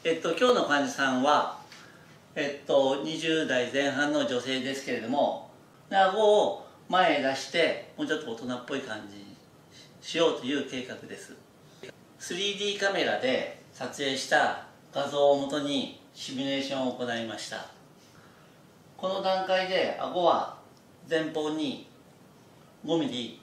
今日の患者さんは、20代前半の女性ですけれども、顎を前へ出してもうちょっと大人っぽい感じにしようという計画です。 3D カメラで撮影した画像をもとにシミュレーションを行いました。この段階で顎は前方に5ミリ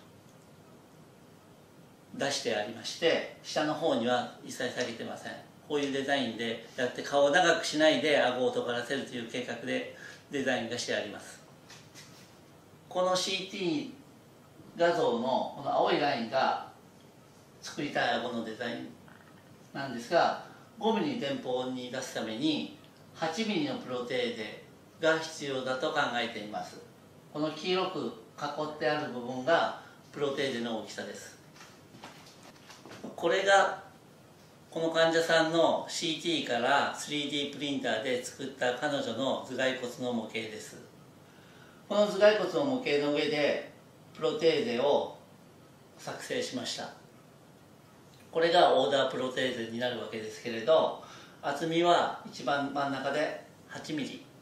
出してありまして、下の方には一切下げてません。こういうデザインでやって、顔を長くしないで顎を尖らせるという計画でデザインがしてあります。この CT 画像のこの青いラインが作りたい顎のデザインなんですが、5ミリ前方に出すために8ミリのプロテーゼが必要だと考えています。この黄色く囲ってある部分がプロテーゼの大きさです。これがこの患者さんの CT から 3D プリンターで作った彼女の頭蓋骨の模型です。この頭蓋骨の模型の上でプロテーゼを作成しました。これがオーダープロテーゼになるわけですけれど、厚みは一番真ん中で8ミリ、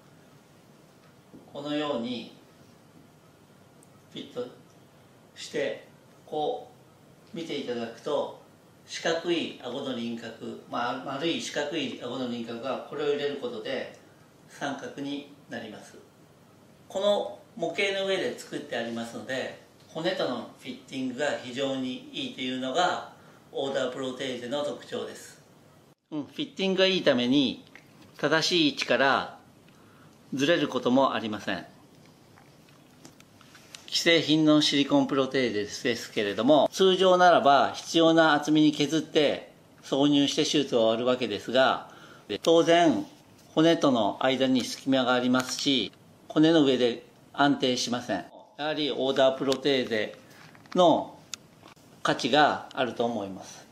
このようにフィットして、こう見ていただくと四角い顎の輪郭、丸い四角い顎の輪郭がこれを入れることで三角になります。この模型の上で作ってありますので、骨とのフィッティングが非常にいいというのがオーダープロテーゼの特徴です。フィッティングがいいために正しい位置からずれることもありません。既製品のシリコンプロテーゼですけれども、通常ならば必要な厚みに削って挿入して手術を終わるわけですが、当然骨との間に隙間がありますし、骨の上で安定しません。やはりオーダープロテーゼの価値があると思います。